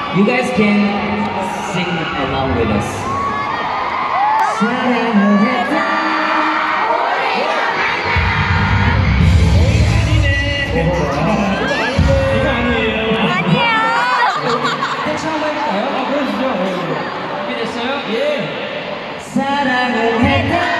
You guys can sing along with us. 사랑을 했다. 이거 아니에요. 아니에요. 다시 한번 해볼까요? 보여주죠. 준비됐어요? 예. 사랑을 했다.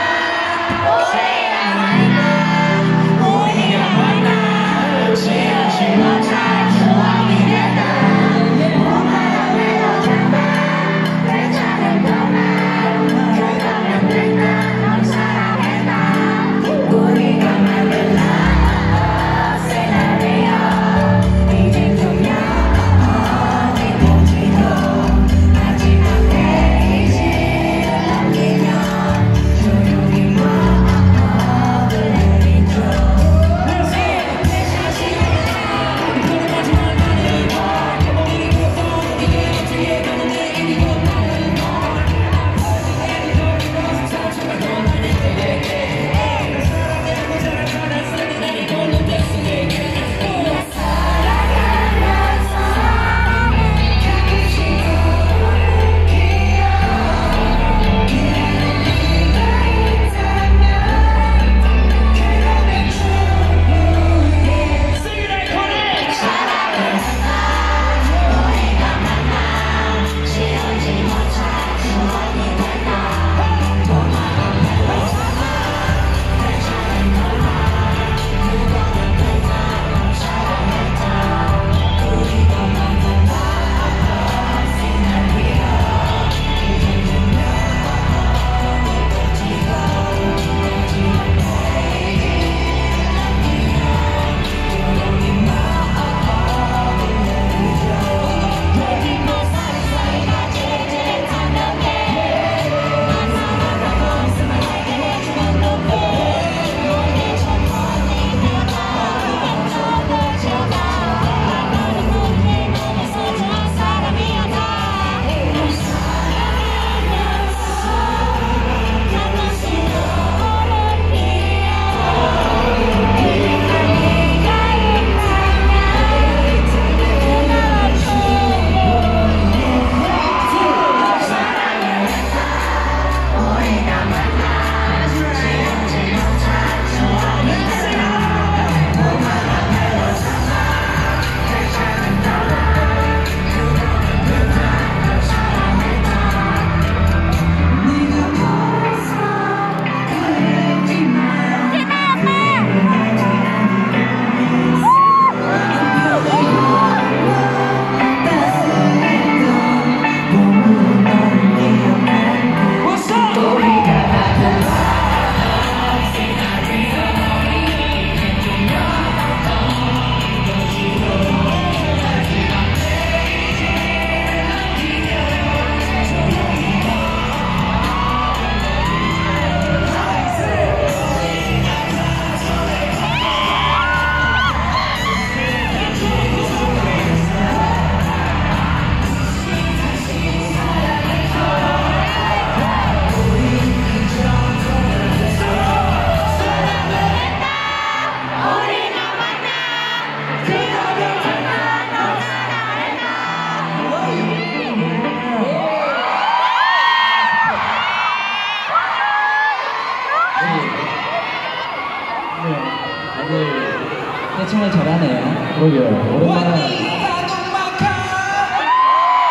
떼창을 잘하네요. 그러게요. 오랜만에.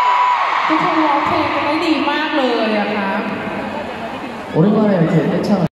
ทุกคนร้องเพลงกันได้ดีมากเลยอะครับ 오랜만에 이렇게 떼창을